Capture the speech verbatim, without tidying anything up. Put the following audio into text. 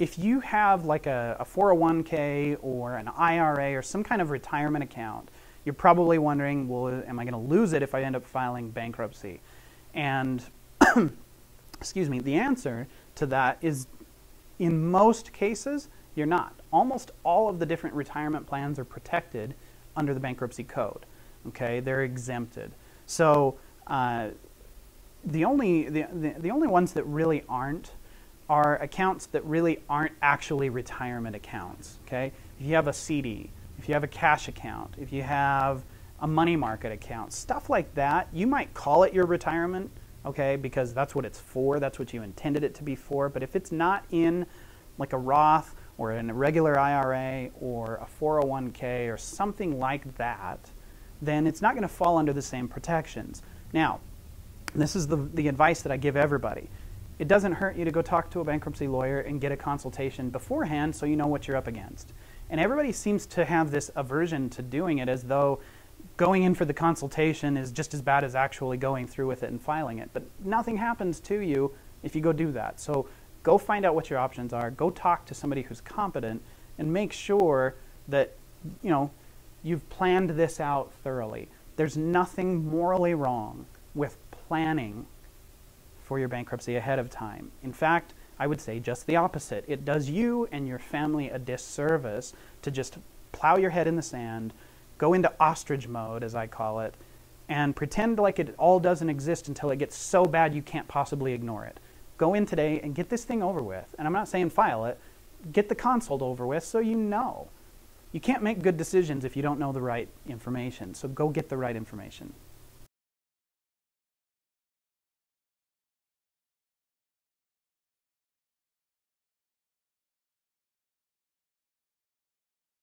if you have like a, a four oh one K or an I R A or some kind of retirement account, you're probably wondering, well, am I going to lose it if I end up filing bankruptcy? And excuse me, the answer to that is, in most cases, you're not. Almost all of the different retirement plans are protected under the bankruptcy code. Okay, they're exempted. So uh, the only the, the the only ones that really aren't are accounts that really aren't actually retirement accounts. Okay, if you have a C D, if you have a cash account, if you have a money market account, stuff like that, you might call it your retirement, okay, because that's what it's for, that's what you intended it to be for. But if it's not in like a Roth or in a regular I R A or a four oh one K or something like that, then it's not going to fall under the same protections. Now, this is the, the advice that I give everybody. It doesn't hurt you to go talk to a bankruptcy lawyer and get a consultation beforehand so you know what you're up against. And everybody seems to have this aversion to doing it, as though going in for the consultation is just as bad as actually going through with it and filing it. But nothing happens to you if you go do that. So go find out what your options are. Go talk to somebody who's competent and make sure that, you know, you've planned this out thoroughly. There's nothing morally wrong with planning for your bankruptcy ahead of time. In fact, I would say just the opposite. It does you and your family a disservice to just plow your head in the sand, go into ostrich mode, as I call it, and pretend like it all doesn't exist until it gets so bad you can't possibly ignore it. Go in today and get this thing over with. And I'm not saying file it. Get the consult over with so you know. You can't make good decisions if you don't know the right information. So go get the right information.